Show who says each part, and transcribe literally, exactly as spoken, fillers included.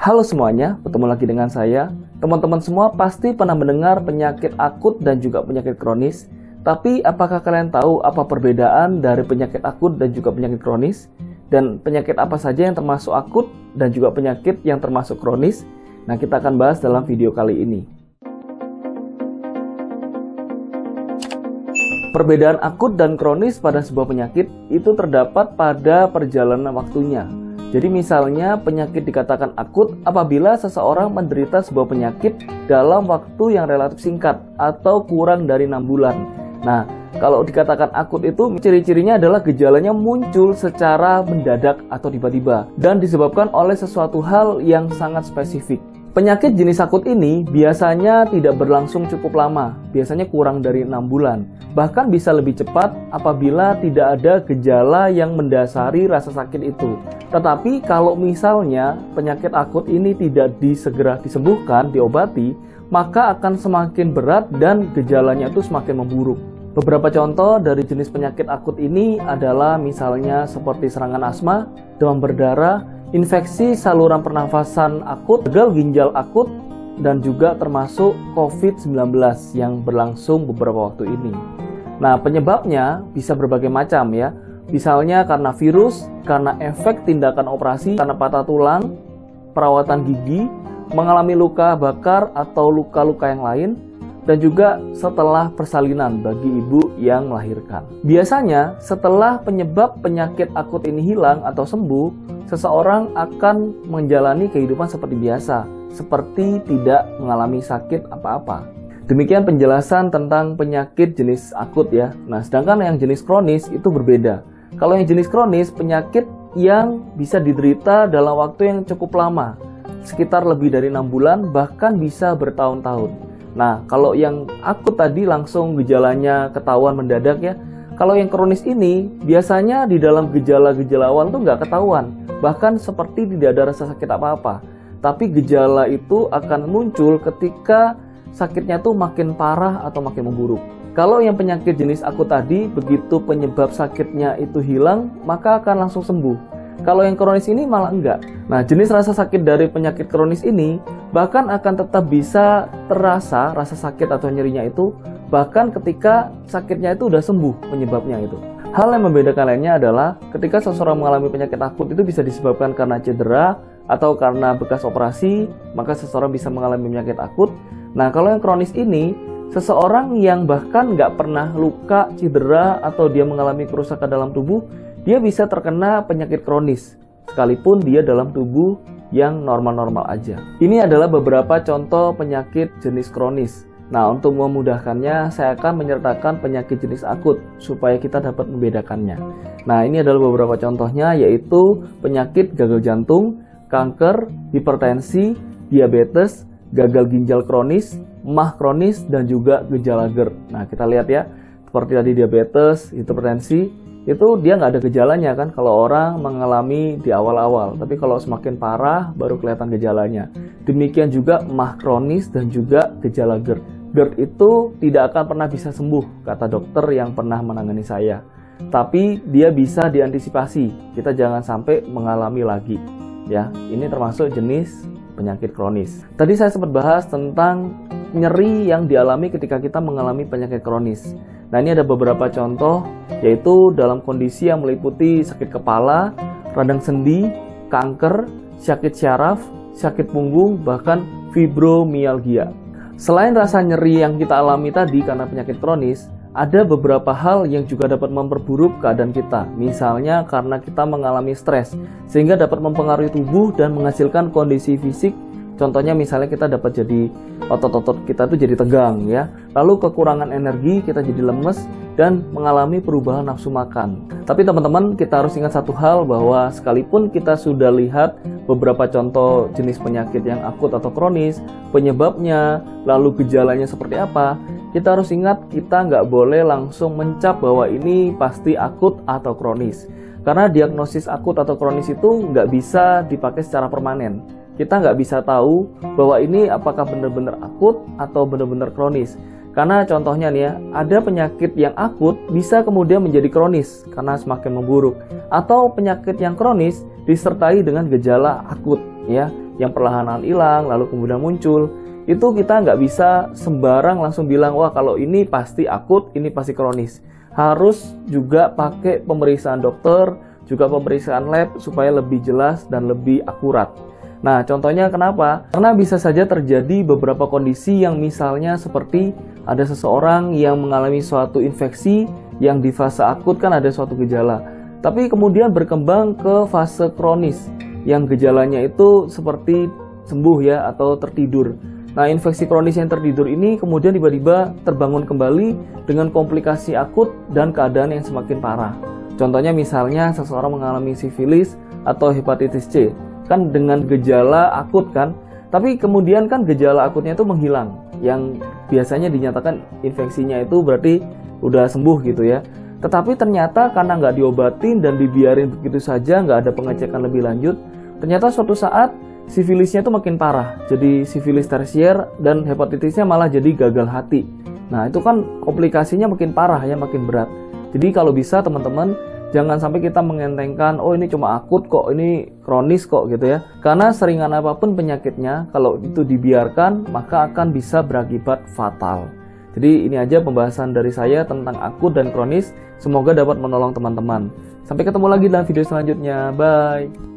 Speaker 1: Halo semuanya, bertemu lagi dengan saya. Teman-teman semua pasti pernah mendengar penyakit akut dan juga penyakit kronis. Tapi apakah kalian tahu apa perbedaan dari penyakit akut dan juga penyakit kronis? Dan penyakit apa saja yang termasuk akut dan juga penyakit yang termasuk kronis? Nah, kita akan bahas dalam video kali ini. Perbedaan akut dan kronis pada sebuah penyakit itu terdapat pada perjalanan waktunya. Jadi misalnya penyakit dikatakan akut apabila seseorang menderita sebuah penyakit dalam waktu yang relatif singkat atau kurang dari enam bulan. Nah, kalau dikatakan akut itu ciri-cirinya adalah gejalanya muncul secara mendadak atau tiba-tiba dan disebabkan oleh sesuatu hal yang sangat spesifik. Penyakit jenis akut ini biasanya tidak berlangsung cukup lama, biasanya kurang dari enam bulan. Bahkan bisa lebih cepat apabila tidak ada gejala yang mendasari rasa sakit itu. Tetapi kalau misalnya penyakit akut ini tidak disegera disembuhkan, diobati, maka akan semakin berat dan gejalanya itu semakin memburuk. Beberapa contoh dari jenis penyakit akut ini adalah misalnya seperti serangan asma, demam berdarah, infeksi saluran pernafasan akut, gagal ginjal akut, dan juga termasuk covid sembilan belas yang berlangsung beberapa waktu ini. Nah, penyebabnya bisa berbagai macam ya. Misalnya karena virus, karena efek tindakan operasi, karena patah tulang, perawatan gigi, mengalami luka bakar atau luka-luka yang lain, dan juga setelah persalinan bagi ibu yang melahirkan. Biasanya setelah penyebab penyakit akut ini hilang atau sembuh, seseorang akan menjalani kehidupan seperti biasa, seperti tidak mengalami sakit apa-apa. Demikian penjelasan tentang penyakit jenis akut ya. Nah, sedangkan yang jenis kronis itu berbeda. Kalau yang jenis kronis, penyakit yang bisa diderita dalam waktu yang cukup lama, sekitar lebih dari enam bulan, bahkan bisa bertahun-tahun. Nah, kalau yang akut tadi langsung gejalanya ketahuan mendadak ya. Kalau yang kronis ini, biasanya di dalam gejala-gejala awal tuh nggak ketahuan. Bahkan seperti tidak ada rasa sakit apa-apa. Tapi gejala itu akan muncul ketika sakitnya tuh makin parah atau makin memburuk. Kalau yang penyakit jenis akut tadi, begitu penyebab sakitnya itu hilang, maka akan langsung sembuh. Kalau yang kronis ini malah enggak. Nah, jenis rasa sakit dari penyakit kronis ini bahkan akan tetap bisa terasa rasa sakit atau nyerinya itu bahkan ketika sakitnya itu udah sembuh penyebabnya itu. Hal yang membedakan lainnya adalah ketika seseorang mengalami penyakit akut itu bisa disebabkan karena cedera atau karena bekas operasi, maka seseorang bisa mengalami penyakit akut. Nah, kalau yang kronis ini, seseorang yang bahkan nggak pernah luka, cedera, atau dia mengalami kerusakan dalam tubuh, dia bisa terkena penyakit kronis, sekalipun dia dalam tubuh yang normal-normal aja. Ini adalah beberapa contoh penyakit jenis kronis. Nah, untuk memudahkannya, saya akan menyertakan penyakit jenis akut, supaya kita dapat membedakannya. Nah, ini adalah beberapa contohnya, yaitu penyakit gagal jantung, kanker, hipertensi, diabetes, gagal ginjal kronis, emah kronis, dan juga gejala GERD. Nah, kita lihat ya, seperti tadi diabetes, hipertensi, itu dia nggak ada gejalanya kan kalau orang mengalami di awal-awal, tapi kalau semakin parah baru kelihatan gejalanya. Demikian juga emah kronis dan juga gejala GERD. GERD itu tidak akan pernah bisa sembuh, kata dokter yang pernah menangani saya. Tapi dia bisa diantisipasi, kita jangan sampai mengalami lagi. Ya, ini termasuk jenis penyakit kronis. Tadi saya sempat bahas tentang nyeri yang dialami ketika kita mengalami penyakit kronis. Nah, ini ada beberapa contoh, yaitu dalam kondisi yang meliputi sakit kepala, radang sendi, kanker, sakit syaraf, sakit punggung, bahkan fibromialgia. Selain rasa nyeri yang kita alami tadi karena penyakit kronis, ada beberapa hal yang juga dapat memperburuk keadaan kita. Misalnya karena kita mengalami stres, sehingga dapat mempengaruhi tubuh dan menghasilkan kondisi fisik. Contohnya misalnya kita dapat jadi otot-otot kita tuh jadi tegang ya. Lalu kekurangan energi, kita jadi lemes dan mengalami perubahan nafsu makan. Tapi teman-teman, kita harus ingat satu hal bahwa sekalipun kita sudah lihat beberapa contoh jenis penyakit yang akut atau kronis, penyebabnya, lalu gejalanya seperti apa, kita harus ingat kita nggak boleh langsung mencap bahwa ini pasti akut atau kronis. Karena diagnosis akut atau kronis itu nggak bisa dipakai secara permanen. Kita nggak bisa tahu bahwa ini apakah benar-benar akut atau benar-benar kronis. Karena contohnya nih ya, ada penyakit yang akut bisa kemudian menjadi kronis karena semakin memburuk. Atau penyakit yang kronis disertai dengan gejala akut ya. yang perlahan hilang lalu kemudian muncul, itu kita nggak bisa sembarang langsung bilang, wah kalau ini pasti akut, ini pasti kronis. Harus juga pakai pemeriksaan dokter, juga pemeriksaan lab supaya lebih jelas dan lebih akurat. Nah, contohnya kenapa? Karena bisa saja terjadi beberapa kondisi yang misalnya seperti ada seseorang yang mengalami suatu infeksi yang di fase akut kan ada suatu gejala, tapi kemudian berkembang ke fase kronis yang gejalanya itu seperti sembuh ya atau tertidur. Nah, infeksi kronis yang tertidur ini kemudian tiba-tiba terbangun kembali dengan komplikasi akut dan keadaan yang semakin parah. Contohnya misalnya seseorang mengalami sifilis atau hepatitis C, kan dengan gejala akut kan, tapi kemudian kan gejala akutnya itu menghilang, yang biasanya dinyatakan infeksinya itu berarti udah sembuh gitu ya. Tetapi ternyata karena nggak diobatin dan dibiarin begitu saja, nggak ada pengecekan lebih lanjut, ternyata suatu saat sifilisnya itu makin parah, jadi sifilis tersier, dan hepatitisnya malah jadi gagal hati. Nah, itu kan komplikasinya makin parah ya, makin berat. Jadi kalau bisa teman-teman, jangan sampai kita mengentengkan, oh ini cuma akut kok, ini kronis kok gitu ya. Karena seringan apapun penyakitnya, kalau itu dibiarkan, maka akan bisa berakibat fatal. Jadi ini aja pembahasan dari saya tentang akut dan kronis. Semoga dapat menolong teman-teman. Sampai ketemu lagi dalam video selanjutnya. Bye!